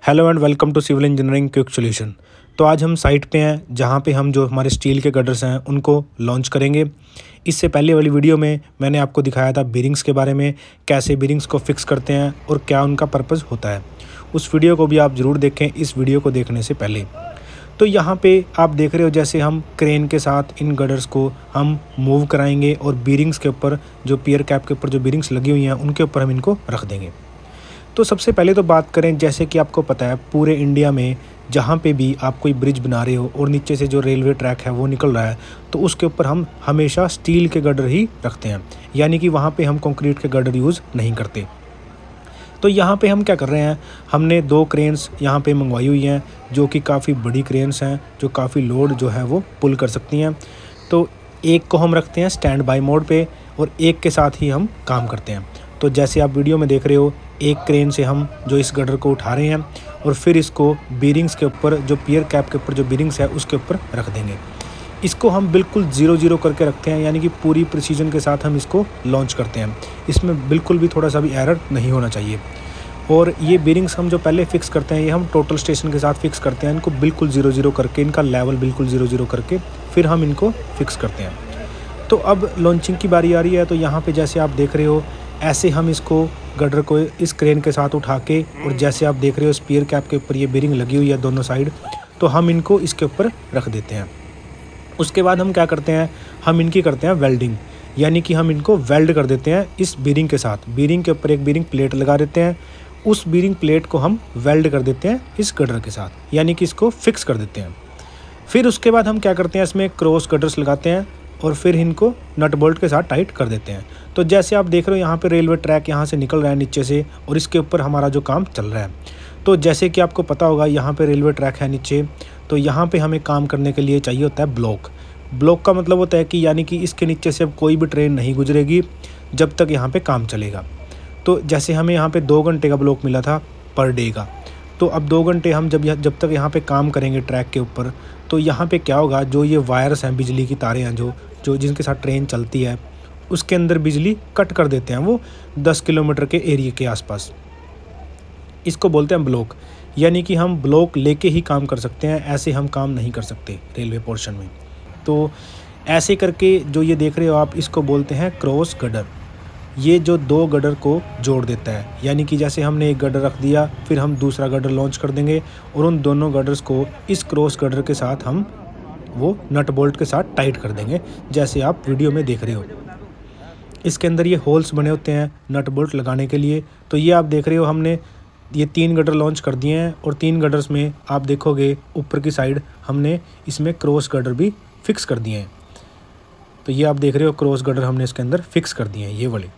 Hello and welcome to civil engineering quick solution. तो आज हम साइट पे हैं जहाँ पे हम जो हमारे स्टील के गडर्स हैं उनको लॉन्च करेंगे। इससे पहले वाली वीडियो में मैंने आपको दिखाया था बीरिंग्स के बारे में, कैसे बीरिंग्स को फिक्स करते हैं और क्या उनका पर्पज़ होता है। उस वीडियो को भी आप ज़रूर देखें इस वीडियो को देखने से पहले। तो यहाँ पे आप देख रहे हो जैसे हम क्रेन के साथ इन गडर्स को हम मूव कराएंगे और बीरिंग्स के ऊपर जो पियर कैप के ऊपर जो बीरिंग्स लगी हुई हैं उनके ऊपर हम इनको रख देंगे। तो सबसे पहले तो बात करें, जैसे कि आपको पता है पूरे इंडिया में जहाँ पे भी आप कोई ब्रिज बना रहे हो और नीचे से जो रेलवे ट्रैक है वो निकल रहा है तो उसके ऊपर हम हमेशा स्टील के गडर ही रखते हैं, यानी कि वहाँ पे हम कंक्रीट के गडर यूज़ नहीं करते। तो यहाँ पे हम क्या कर रहे हैं, हमने 2 क्रेन्स यहाँ पे मंगवाई हुई हैं जो कि काफ़ी बड़ी क्रेन्स हैं जो काफ़ी लोड जो है वो पुल कर सकती हैं। तो एक को हम रखते हैं स्टैंड बाय मोड पे और एक के साथ ही हम काम करते हैं। तो जैसे आप वीडियो में देख रहे हो, एक क्रेन से हम जो इस गडर को उठा रहे हैं और फिर इसको बीरिंग्स के ऊपर जो पियर कैप के ऊपर जो बीरिंग्स है उसके ऊपर रख देंगे। इसको हम बिल्कुल 0-0 करके रखते हैं, यानी कि पूरी प्रिसीजन के साथ हम इसको लॉन्च करते हैं। इसमें बिल्कुल भी थोड़ा सा भी एरर नहीं होना चाहिए। और ये बीरिंग्स हम जो पहले फिक्स करते हैं ये हम टोटल स्टेशन के साथ फिक्स करते हैं, इनको बिल्कुल 0-0 करके, इनका लेवल बिल्कुल 0-0 करके फिर हम इनको फिक्स करते हैं। तो अब लॉन्चिंग की बारी आ रही है। तो यहाँ पे जैसे आप देख रहे हो ऐसे हम इसको गडर को इस क्रेन के साथ उठा के, और जैसे आप देख रहे हो स्पीयर कैप के ऊपर ये बीरिंग लगी हुई है दोनों साइड, तो हम इनको इसके ऊपर रख देते हैं। उसके बाद हम क्या करते हैं, हम इनकी करते हैं वेल्डिंग, यानी कि हम इनको वेल्ड कर देते हैं इस बीरिंग के साथ। बीरिंग के ऊपर एक बीरिंग प्लेट लगा देते हैं, उस बीरिंग प्लेट को हम वेल्ड कर देते हैं इस गडर के साथ, यानी कि इसको फिक्स कर देते हैं। फिर उसके बाद हम क्या करते हैं, इसमें क्रॉस गडर्स लगाते हैं और फिर इनको नट बोल्ट के साथ टाइट कर देते हैं। तो जैसे आप देख रहे हो यहाँ पे रेलवे ट्रैक यहाँ से निकल रहा है नीचे से और इसके ऊपर हमारा जो काम चल रहा है। तो जैसे कि आपको पता होगा यहाँ पे रेलवे ट्रैक है नीचे, तो यहाँ पे हमें काम करने के लिए चाहिए होता है ब्लॉक। ब्लॉक का मतलब होता है कि यानी कि इसके नीचे से अब कोई भी ट्रेन नहीं गुजरेगी जब तक यहाँ पर काम चलेगा। तो जैसे हमें यहाँ पर 2 घंटे का ब्लॉक मिला था पर डे का, तो अब 2 घंटे हम जब तक यहाँ पे काम करेंगे ट्रैक के ऊपर, तो यहाँ पे क्या होगा, जो ये वायर्स हैं, बिजली की तारें हैं जो जिनके साथ ट्रेन चलती है उसके अंदर बिजली कट कर देते हैं वो 10 किलोमीटर के एरिया के आसपास। इसको बोलते हैं ब्लॉक, यानी कि हम ब्लॉक लेके ही काम कर सकते हैं, ऐसे हम काम नहीं कर सकते रेलवे पोर्शन में। तो ऐसे करके जो ये देख रहे हो आप, इसको बोलते हैं क्रॉस गडर। ये जो 2 गडर को जोड़ देता है, यानी कि जैसे हमने एक गडर रख दिया फिर हम दूसरा गडर लॉन्च कर देंगे और उन दोनों गडर्स को इस क्रॉस गडर के साथ हम वो नट बोल्ट के साथ टाइट कर देंगे, जैसे आप वीडियो में देख रहे हो। इसके अंदर ये होल्स बने होते हैं नट बोल्ट लगाने के लिए। तो ये आप देख रहे हो हमने ये 3 गडर लॉन्च कर दिए हैं और 3 गडर्स में आप देखोगे ऊपर की साइड हमने इसमें क्रॉस गडर भी फिक्स कर दिए हैं। तो ये आप देख रहे हो क्रॉस गडर हमने इसके अंदर फिक्स कर दिए हैं ये वाले।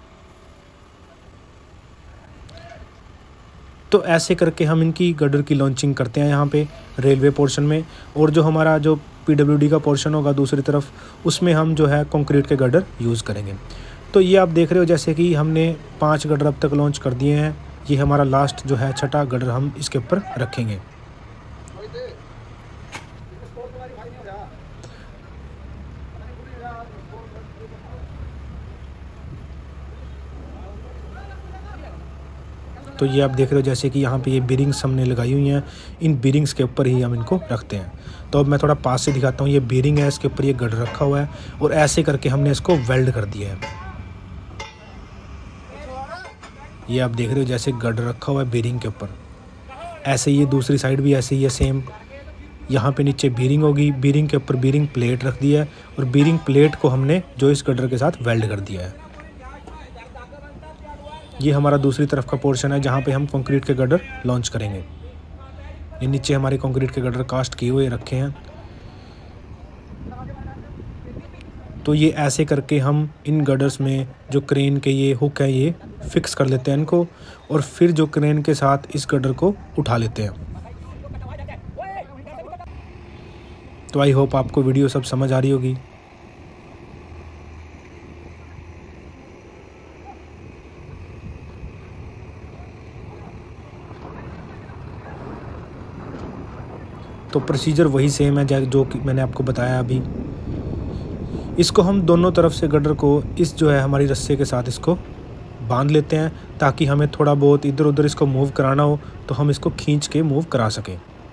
तो ऐसे करके हम इनकी गडर की लॉन्चिंग करते हैं यहाँ पे रेलवे पोर्शन में। और जो हमारा जो पीडब्ल्यूडी का पोर्शन होगा दूसरी तरफ, उसमें हम जो है कंक्रीट के गडर यूज़ करेंगे। तो ये आप देख रहे हो जैसे कि हमने 5 गडर अब तक लॉन्च कर दिए हैं। ये हमारा लास्ट जो है 6ठा गडर हम इसके ऊपर रखेंगे। तो ये आप देख रहे हो जैसे कि यहाँ पे ये बीरिंग्स हमने लगाई हुई हैं, इन बीरिंग्स के ऊपर ही हम इनको रखते हैं। तो अब मैं थोड़ा पास से दिखाता हूँ, ये बीरिंग है, इसके ऊपर ये गडर रखा हुआ है और ऐसे करके हमने इसको वेल्ड कर दिया है। ये आप देख रहे हो जैसे गडर रखा हुआ है बीरिंग के ऊपर, ऐसे ये दूसरी साइड भी ऐसे ही है सेम। यहाँ पे नीचे बीरिंग होगी, बीरिंग के ऊपर बीरिंग प्लेट रख दिया है और बीरिंग प्लेट को हमने जो इस गडर के साथ वेल्ड कर दिया है। ये हमारा दूसरी तरफ का पोर्शन है जहाँ पे हम कंक्रीट के गडर लॉन्च करेंगे। ये नीचे हमारे कंक्रीट के गडर कास्ट किए हुए रखे हैं। तो ये ऐसे करके हम इन गडर्स में जो क्रेन के ये हुक है ये फिक्स कर लेते हैं इनको, और फिर जो क्रेन के साथ इस गडर को उठा लेते हैं। तो आई होप आपको वीडियो सब समझ आ रही होगी। तो प्रोसीजर वही सेम है जो कि मैंने आपको बताया अभी। इसको हम दोनों तरफ से गडर को इस जो है हमारी रस्से के साथ इसको बांध लेते हैं, ताकि हमें थोड़ा बहुत इधर उधर इसको मूव कराना हो तो हम इसको खींच के मूव करा सकें।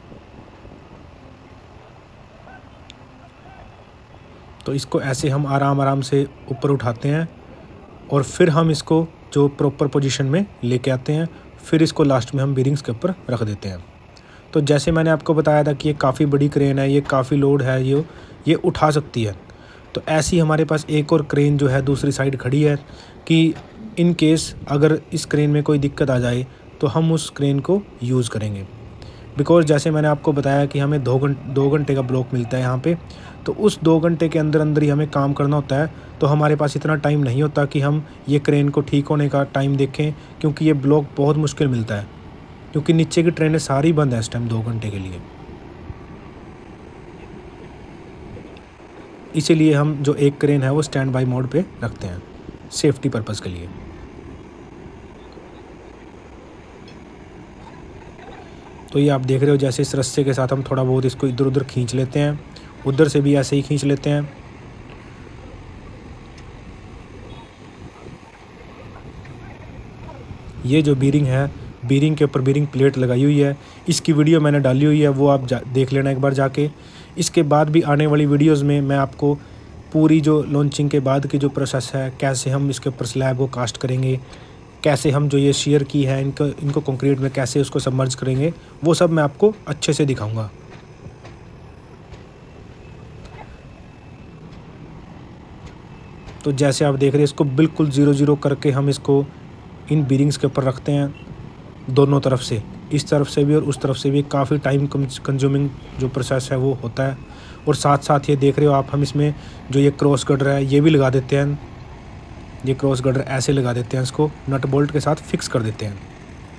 तो इसको ऐसे हम आराम से ऊपर उठाते हैं और फिर हम इसको जो प्रॉपर पोजीशन में लेके आते हैं, फिर इसको लास्ट में हम बीरिंग्स के ऊपर रख देते हैं। तो जैसे मैंने आपको बताया था कि ये काफ़ी बड़ी क्रेन है, ये काफ़ी लोड है, ये उठा सकती है। तो ऐसी हमारे पास एक और क्रेन जो है दूसरी साइड खड़ी है कि इन केस अगर इस क्रेन में कोई दिक्कत आ जाए तो हम उस क्रेन को यूज़ करेंगे। बिकॉज़ जैसे मैंने आपको बताया कि हमें 2 घंटे का ब्लॉक मिलता है यहाँ पे, तो उस 2 घंटे के अंदर ही हमें काम करना होता है। तो हमारे पास इतना टाइम नहीं होता कि हम ये क्रेन को ठीक होने का टाइम देखें, क्योंकि ये ब्लॉक बहुत मुश्किल मिलता है, क्योंकि नीचे की ट्रेनें सारी बंद है इस टाइम 2 घंटे के लिए। इसीलिए हम जो एक क्रेन है वो स्टैंड बाई मोड पे रखते हैं सेफ्टी पर्पज़ के लिए। तो ये आप देख रहे हो, जैसे इस रस्से के साथ हम थोड़ा बहुत इसको इधर उधर खींच लेते हैं, उधर से भी ऐसे ही खींच लेते हैं। ये जो बीरिंग है, बीरिंग के ऊपर बीरिंग प्लेट लगाई हुई है, इसकी वीडियो मैंने डाली हुई है, वो आप देख लेना एक बार जाके। इसके बाद भी आने वाली वीडियोस में मैं आपको पूरी जो लॉन्चिंग के बाद की जो प्रोसेस है, कैसे हम इसके ऊपर स्लैब को कास्ट करेंगे, कैसे हम जो ये शेयर की है इनको कंक्रीट में कैसे उसको सबमर्ज करेंगे, वो सब मैं आपको अच्छे से दिखाऊंगा। तो जैसे आप देख रहे हैं, इसको बिल्कुल 0-0 करके हम इसको इन बीरिंग्स के ऊपर रखते हैं दोनों तरफ से, इस तरफ से भी और उस तरफ से भी। काफ़ी टाइम कंज्यूमिंग जो प्रोसेस है वो होता है। और साथ साथ ये देख रहे हो आप, हम इसमें जो ये क्रॉस गटर है ये भी लगा देते हैं। ये क्रॉस गटर ऐसे लगा देते हैं, इसको नट बोल्ट के साथ फिक्स कर देते हैं,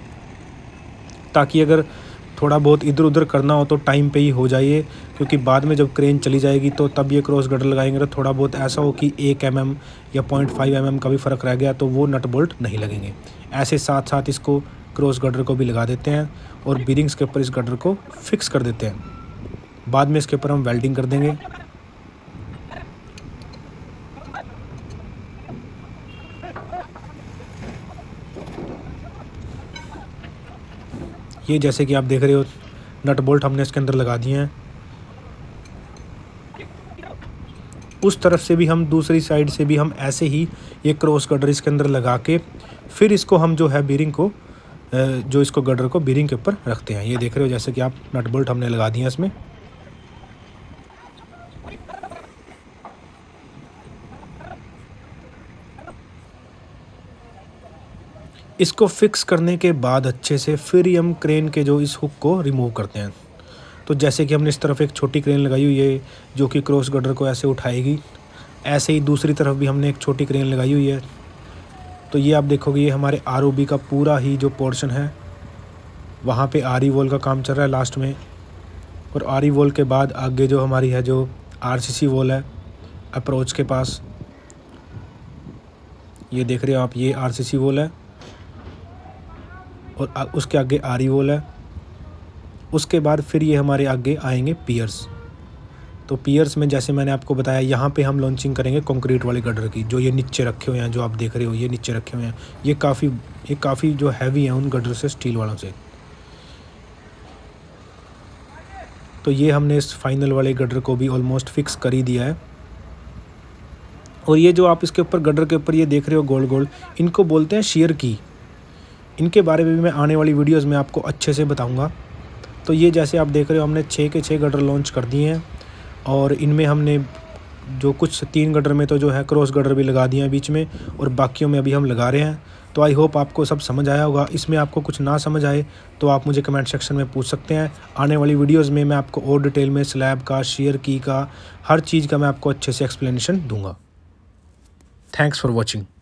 ताकि अगर थोड़ा बहुत इधर उधर करना हो तो टाइम पे ही हो जाए, क्योंकि बाद में जब क्रेन चली जाएगी तो तब ये क्रॉस गटर लगाएंगे तो थोड़ा बहुत ऐसा हो कि 1 mm या 0.5 mm का भी फ़र्क रह गया तो वो नट बोल्ट नहीं लगेंगे। ऐसे साथ साथ इसको क्रॉस गटर को भी लगा देते हैं और बीरिंग्स के ऊपर इस गटर को फिक्स कर देते हैं। बाद में इसके ऊपर हम वेल्डिंग कर देंगे। ये जैसे कि आप देख रहे हो, नट बोल्ट हमने इसके अंदर लगा दिए हैं। उस तरफ से भी हम, दूसरी साइड से भी हम ऐसे ही ये क्रॉस गटर इसके अंदर लगा के फिर इसको हम जो है बीरिंग को, जो इसको गटर को बीरिंग के ऊपर रखते हैं। ये देख रहे हो जैसे कि आप, नट बोल्ट हमने लगा दिए हैं इसमें। इसको फिक्स करने के बाद अच्छे से फिर ही हम क्रेन के जो इस हुक को रिमूव करते हैं। तो जैसे कि हमने इस तरफ एक छोटी क्रेन लगाई हुई है जो कि क्रॉस गटर को ऐसे उठाएगी, ऐसे ही दूसरी तरफ भी हमने एक छोटी क्रेन लगाई हुई है। तो ये आप देखोगे, ये हमारे ROB का पूरा ही जो पोर्शन है, वहाँ पे RE वॉल का काम चल रहा है लास्ट में। और RE वॉल के बाद आगे जो हमारी है जो RCC वॉल है अप्रोच के पास, ये देख रहे हो आप, ये RCC वॉल है और उसके आगे RE वॉल है। उसके बाद फिर ये हमारे आगे आएंगे पियर्स। तो पियर्स में जैसे मैंने आपको बताया, यहाँ पे हम लॉन्चिंग करेंगे कंक्रीट वाले गटर की, जो ये नीचे रखे हुए हैं, जो आप देख रहे हो ये नीचे रखे हुए हैं। ये काफ़ी जो हैवी हैं उन गटर से, स्टील वालों से। तो ये हमने इस फाइनल वाले गटर को भी ऑलमोस्ट फिक्स कर ही दिया है। और ये जो आप इसके ऊपर गटर के ऊपर ये देख रहे हो गोल गोल, इनको बोलते हैं शेयर की। इनके बारे में भी मैं आने वाली वीडियोस में आपको अच्छे से बताऊंगा। तो ये जैसे आप देख रहे हो, हमने 6 के 6 गटर लॉन्च कर दिए हैं और इनमें हमने जो कुछ 3 गटर में तो जो है क्रॉस गटर भी लगा दिए हैं बीच में, और बाकियों में अभी हम लगा रहे हैं। तो आई होप आपको सब समझ आया होगा। इसमें आपको कुछ ना समझ आए तो आप मुझे कमेंट सेक्शन में पूछ सकते हैं। आने वाली वीडियोज़ में मैं आपको और डिटेल में स्लैब का, शेयर की का, हर चीज़ का मैं आपको अच्छे से एक्सप्लेनेशन दूँगा। Thanks for watching.